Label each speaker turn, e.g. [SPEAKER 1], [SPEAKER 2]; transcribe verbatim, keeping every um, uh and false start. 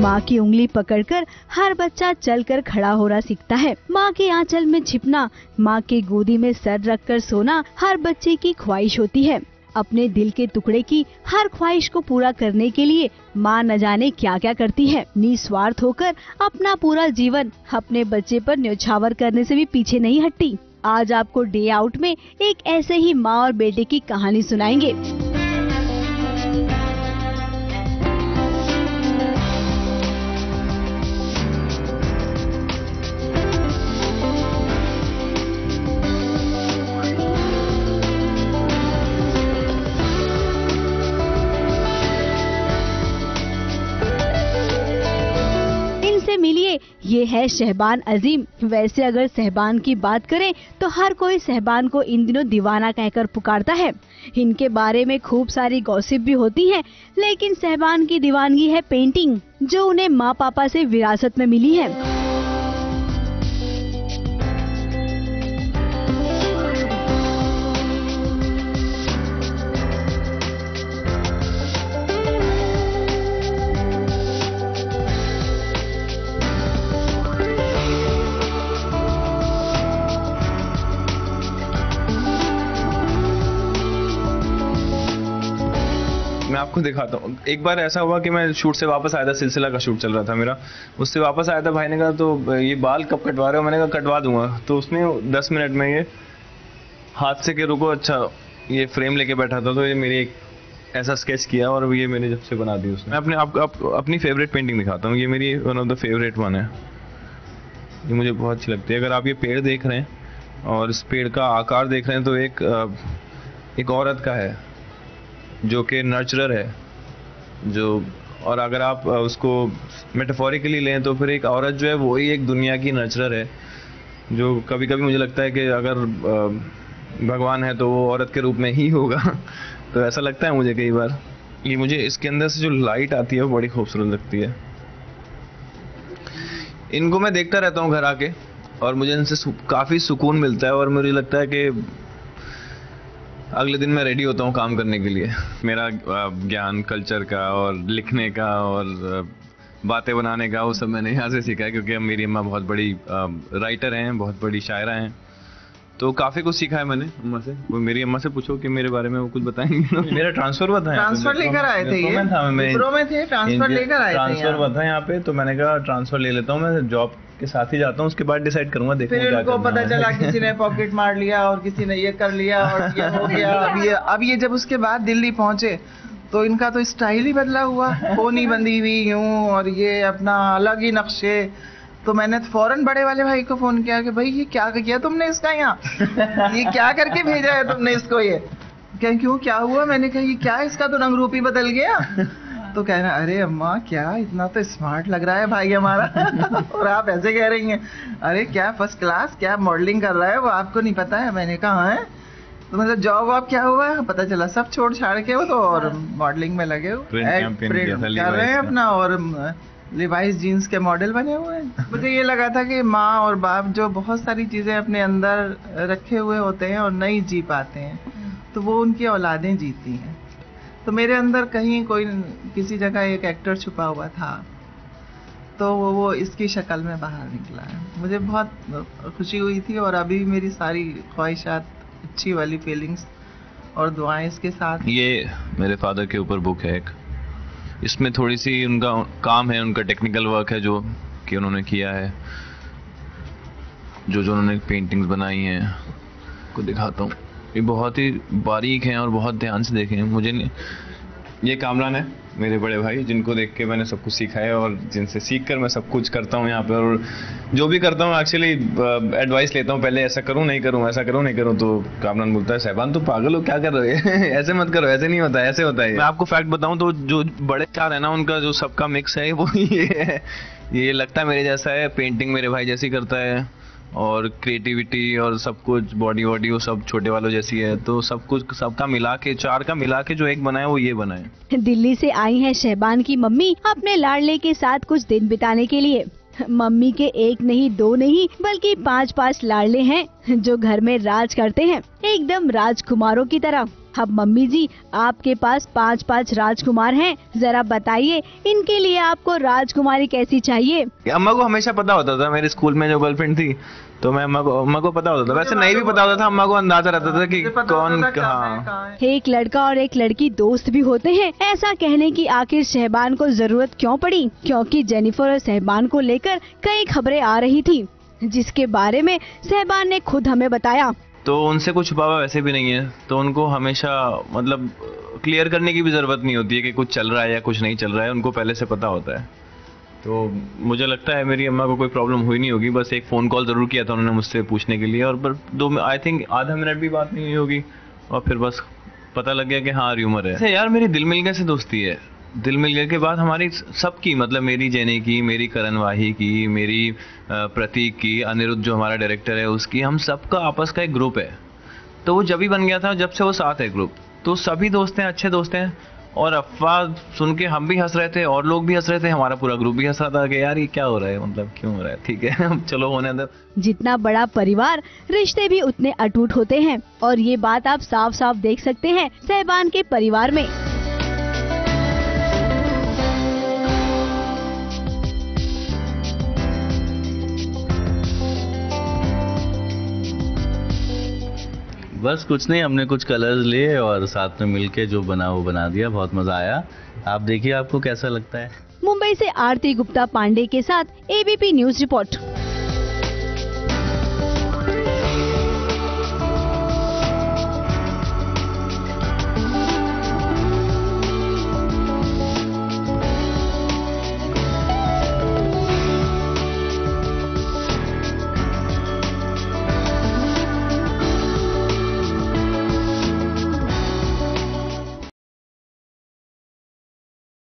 [SPEAKER 1] माँ की उंगली पकड़कर हर बच्चा चलकर खड़ा होना सीखता है। माँ के आंचल में छिपना, माँ के गोदी में सर रखकर सोना हर बच्चे की ख्वाहिश होती है। अपने दिल के टुकड़े की हर ख्वाहिश को पूरा करने के लिए माँ न जाने क्या क्या करती है। निस्वार्थ होकर अपना पूरा जीवन अपने बच्चे पर न्यौछावर करने से भी पीछे नहीं हटती। आज आपको डे आउट में एक ऐसे ही माँ और बेटे की कहानी सुनाएंगे। मिलिए, ये है शहबान अजीम। वैसे अगर शहबान की बात करें तो हर कोई शहबान को इन दिनों दीवाना कहकर पुकारता है। इनके बारे में खूब सारी गॉसिप भी होती है, लेकिन शहबान की दीवानगी है पेंटिंग, जो उन्हें माँ पापा से विरासत में मिली है।
[SPEAKER 2] मैं आपको दिखाता हूँ। एक बार ऐसा हुआ कि मैं शूट से वापस आया था, सिलसिला का शूट चल रहा था मेरा, उससे वापस आया था। भाई ने कहा तो ये बाल कब कटवा रहे हो? मैंने कहा कटवा दूंगा। तो उसने दस मिनट में ये हाथ से के रुको, अच्छा ये फ्रेम लेके बैठा था, तो ये मेरी एक ऐसा स्केच किया और ये मैंने जब से बना दी उसने। मैं अपने आप, आप अपनी फेवरेट पेंटिंग दिखाता हूँ। ये मेरी one of the favourite one है, ये मुझे बहुत अच्छी लगती है। अगर आप ये पेड़ देख रहे हैं और इस पेड़ का आकार देख रहे हैं तो एक एक औरत का है जो कि नर्चरर है, जो और अगर आप उसको मेटाफोरिकली लें तो फिर एक औरत जो है वो ही एक दुनिया की नर्चरर है, जो कभी कभी मुझे लगता है कि अगर भगवान है तो वो औरत के रूप में ही होगा। तो ऐसा लगता है मुझे कई बार। ये मुझे इसके अंदर से जो लाइट आती है वो बड़ी खूबसूरत लगती है। इनको मैं देखता रहता हूँ घर आके और मुझे इनसे काफ़ी सुकून मिलता है और मुझे लगता है कि अगले दिन मैं रेडी होता हूँ काम करने के लिए। मेरा ज्ञान कल्चर का और लिखने का और बातें बनाने का वो सब मैंने यहाँ से सीखा है, क्योंकि मेरी अम्मा बहुत बड़ी राइटर हैं, बहुत बड़ी शायरा हैं, तो काफी कुछ सीखा है मैंने अम्मा से। वो मेरी अम्मा से पूछो कि मेरे बारे में वो कुछ बताएंगे। मेरा ट्रांसफर हुआ था,
[SPEAKER 3] ट्रांसफर लेकर आए थे, ये विप्रो में थे, ट्रांसफर लेकर आए थे,
[SPEAKER 2] ट्रांसफर हुआ था यहाँ पे। तो मैंने कहा ट्रांसफर ले लेता हूँ, मैं जॉब के साथ ही जाता हूँ, उसके बाद डिसाइड करूंगा। देखते
[SPEAKER 3] हैं क्या पता चला किसी ने पॉकेट मार लिया और किसी ने ये कर लिया और ये हो गया। अब ये अब ये जब उसके बाद दिल्ली पहुंचे तो इनका तो स्टाइल ही बदला हुआ, पोनी बंदी हुई यूं और ये अपना अलग ही नक्शे। तो मैंने फौरन बड़े वाले भाई को फोन किया कि भाई ये क्या किया तुमने इसका, यहाँ ये क्या करके भेजा है तुमने इसको? ये क्या क्यों क्या हुआ? मैंने कहा ये क्या, इसका तो रंग रूप ही बदल गया। तो कहना अरे अम्मा क्या इतना तो स्मार्ट लग रहा है भाई हमारा और आप ऐसे कह रही हैं, अरे क्या फर्स्ट क्लास, क्या मॉडलिंग कर रहा है वो, आपको नहीं पता है? मैंने कहा है तो मतलब जॉब वॉब क्या हुआ? पता चला सब छोड़ छाड़ के वो तो और मॉडलिंग में लगे हो, कर रहे हैं अपना और लिवाइस जीन्स के मॉडल बने हुए हैं। मुझे ये लगा था कि माँ और बाप जो बहुत सारी चीजें अपने अंदर रखे हुए होते हैं और नहीं जी पाते हैं, तो वो उनकी औलादें जीती हैं। तो मेरे अंदर कहीं कोई किसी जगह एक एक्टर छुपा हुआ था, तो वो वो इसकी शक्ल में बाहर निकला है। मुझे बहुत खुशी हुई थी और अभी मेरी सारी ख्वाहिशात, अच्छी वाली फीलिंग्स और दुआएं इसके साथ।
[SPEAKER 2] ये मेरे फादर के ऊपर बुक है एक, इसमें थोड़ी सी उनका काम है, उनका टेक्निकल वर्क है जो कि उन्होंने किया है, जो जो उन्होंने पेंटिंग्स बनाई हैं को दिखाता हूँ। ये बहुत ही बारीक हैं और बहुत ध्यान से देखें। मुझे नहीं, ये कामरान है मेरे बड़े भाई, जिनको देख के मैंने सब कुछ सीखा है और जिनसे सीख कर मैं सब कुछ करता हूँ यहाँ पे। और जो भी करता हूँ एक्चुअली एडवाइस लेता हूँ, पहले ऐसा करूँ नहीं करूँ, ऐसा करूँ नहीं करूँ। तो कामरान बोलता है सहबान तो पागल हो, क्या कर रहे हो? ऐसे मत करो, ऐसे नहीं होता, ऐसे होता है। मैं आपको फैक्ट बताऊँ तो जो बड़े चार है ना, उनका जो सबका मिक्स है वो ये है, ये लगता है मेरे जैसा है। पेंटिंग मेरे भाई जैसी करता है और क्रिएटिविटी और सब कुछ, बॉडी वॉडी वो सब छोटे वालों जैसी है। तो सब कुछ सबका मिला के, चार का मिला के जो एक बनाया वो ये बना है।
[SPEAKER 1] दिल्ली से आई है शहबान की मम्मी अपने लाडले के साथ कुछ दिन बिताने के लिए। मम्मी के एक नहीं दो नहीं बल्कि पाँच पाँच लाडले हैं जो घर में राज करते हैं, एकदम राजकुमारों की तरह। अब मम्मी जी, आपके पास पाँच पाँच राजकुमार हैं, जरा बताइए इनके लिए आपको राजकुमारी कैसी चाहिए?
[SPEAKER 2] अम्मा को हमेशा पता होता था, मेरे स्कूल में जो गर्लफ्रेंड थी तो मैं अम्मा को अम्मा को पता होता था, वैसे नहीं भी पता होता था, अम्मा को अंदाजा रहता था कि कौन कहाँ।
[SPEAKER 1] एक लड़का और एक लड़की दोस्त भी होते हैं। ऐसा कहने की आखिर शहबान को जरूरत क्यों पड़ी? क्योंकि जेनिफर और शहबान को लेकर कई खबरें आ रही थी, जिसके बारे में शहबान ने खुद हमें बताया।
[SPEAKER 2] तो उनसे कुछ छुपावा वैसे भी नहीं है, तो उनको हमेशा मतलब क्लियर करने की भी जरूरत नहीं होती है कि कुछ चल रहा है या कुछ नहीं चल रहा है, उनको पहले से पता होता है। तो मुझे लगता है मेरी अम्मा को कोई प्रॉब्लम हुई नहीं होगी, बस एक फ़ोन कॉल ज़रूर किया था उन्होंने मुझसे पूछने के लिए, और पर दो आई थिंक आधा मिनट भी बात नहीं हुई होगी और फिर बस पता लग गया कि हाँ र्यूमर है। ऐसे यार मेरी दिल मिल गए से दोस्ती है, दिल मिल गए के बाद हमारी सबकी, मतलब मेरी जेने की, मेरी करण वाही की, मेरी प्रतीक की, अनिरुद्ध जो हमारा डायरेक्टर है उसकी, हम सबका आपस का एक ग्रुप है। तो वो जब भी बन गया था जब से वो साथ है ग्रुप, तो सभी दोस्त हैं, अच्छे दोस्त हैं। और अफवाह सुन के हम भी हंस रहे थे और लोग भी हंस रहे थे, हमारा पूरा ग्रुप भी हंस रहा था कि यार ये क्या हो रहा है, मतलब क्यों हो रहा है, ठीक है चलो होने दो।
[SPEAKER 1] जितना बड़ा परिवार, रिश्ते भी उतने अटूट होते हैं, और ये बात आप साफ साफ देख सकते हैं शहबान के परिवार में।
[SPEAKER 4] बस कुछ नहीं, हमने कुछ कलर्स लिए और साथ में मिलके जो बना वो बना दिया, बहुत मजा आया। आप देखिए आपको कैसा लगता है।
[SPEAKER 1] मुंबई से आरती गुप्ता पांडे के साथ एबीपी न्यूज रिपोर्ट।